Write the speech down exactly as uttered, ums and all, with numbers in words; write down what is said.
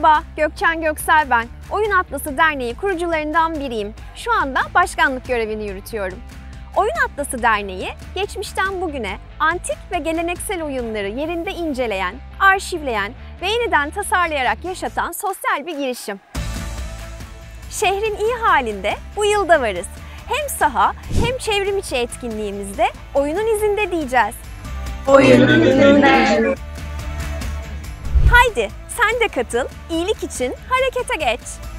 Merhaba, Gökçen Göksel ben. Oyun Atlası Derneği kurucularından biriyim. Şu anda başkanlık görevini yürütüyorum. Oyun Atlası Derneği, geçmişten bugüne antik ve geleneksel oyunları yerinde inceleyen, arşivleyen ve yeniden tasarlayarak yaşatan sosyal bir girişim. Şehrin iyi halinde bu yılda varız. Hem saha hem çevrim içi etkinliğimizde oyunun izinde diyeceğiz. Oyunun izinde. Haydi sen de katıl, iyilik için harekete geç.